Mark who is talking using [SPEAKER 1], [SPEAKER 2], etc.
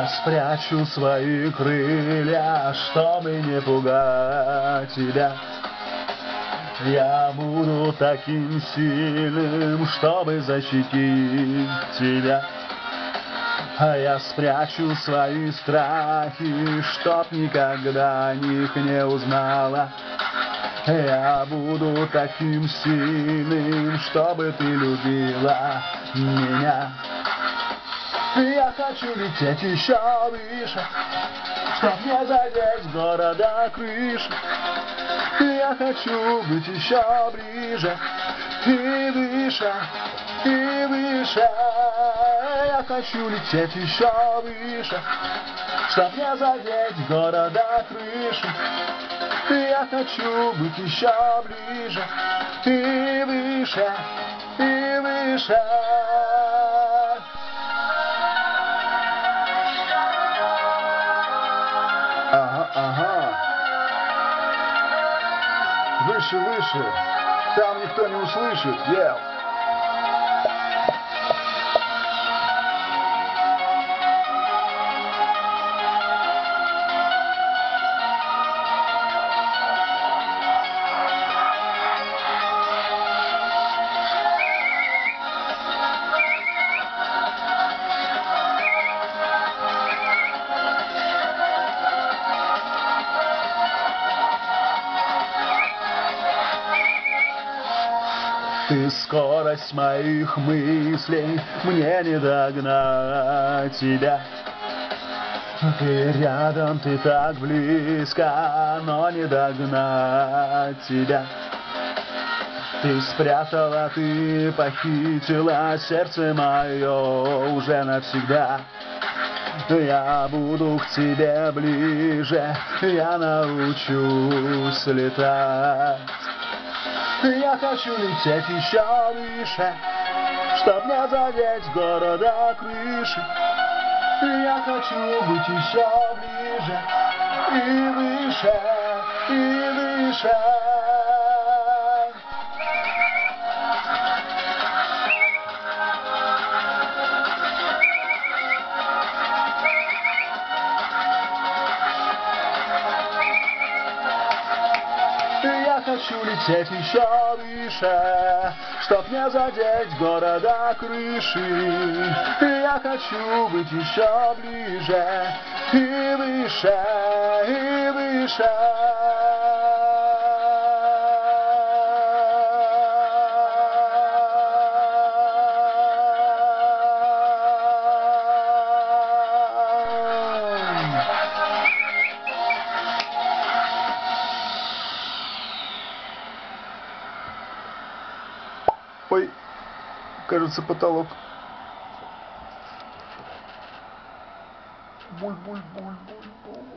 [SPEAKER 1] Я спрячу свои крылья, чтобы не пугать тебя. Я буду таким сильным, чтобы защитить тебя. А я спрячу свои страхи, чтоб никогда о них не узнала. Я буду таким сильным, чтобы ты любила меня. Я хочу лететь еще выше, чтоб не задеть города крыши. Я хочу быть еще ближе и выше, и выше. Я хочу лететь еще выше, чтоб не задеть города крыши. Я хочу быть еще ближе и выше, и выше. Ага, ага. Выше, выше. Там никто не услышит. Yeah. Ты скорость моих мыслей, мне не догнать тебя. Ты рядом, ты так близко, но не догнать тебя. Ты спрятала, ты похитила сердце мое уже навсегда. Я буду к тебе ближе, я научусь летать. Я хочу лететь еще выше, чтоб не задеть города крыши. Я хочу быть еще ближе и выше, и выше. Я хочу лететь еще выше, чтоб не задеть города крыши. Я хочу быть еще ближе и выше, и выше. Ой, кажется, потолок. Буль-буль-буль-буль-буль.